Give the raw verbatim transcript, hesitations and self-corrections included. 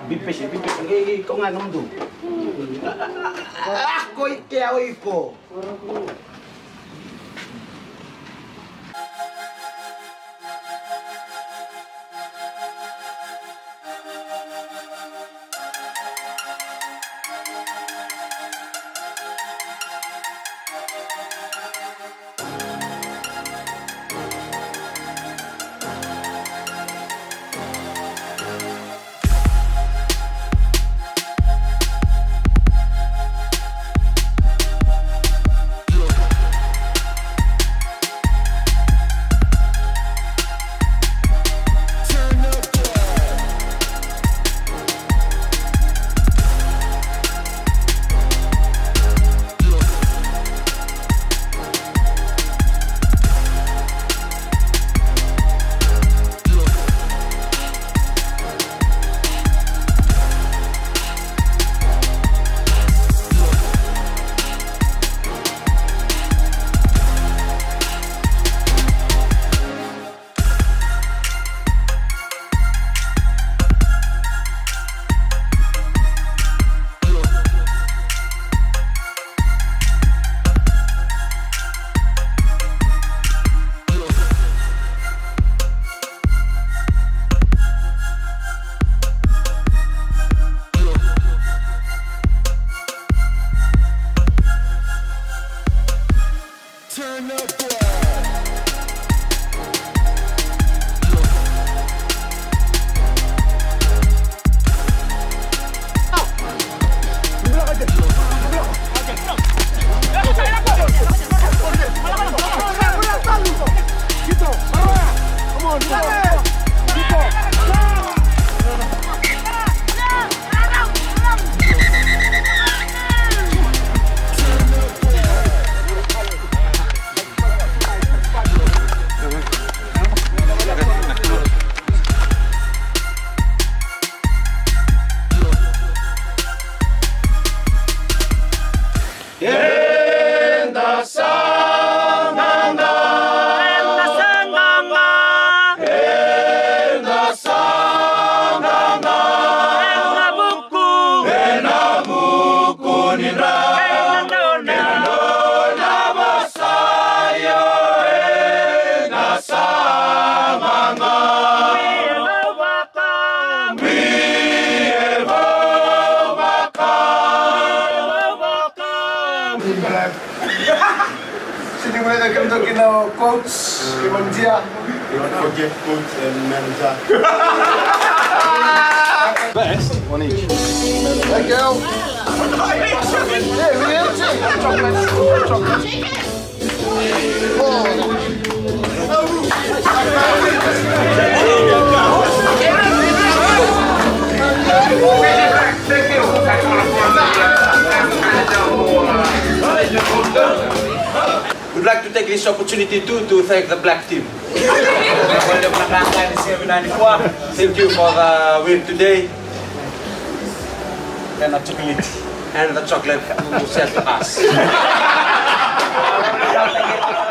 Be patient, be patient. Eh, kau nga naman doon. Ah, ko ikaw iko. Sini mulai lagi untuk kita coach, Kimanjia. Don't forget coach and manager. Best one each. There you go. Yeah, we have chocolate. Chocolate. We'd like to take this opportunity too to thank the black team. Thank you for the win today. And the chocolate. And the chocolate who sent us.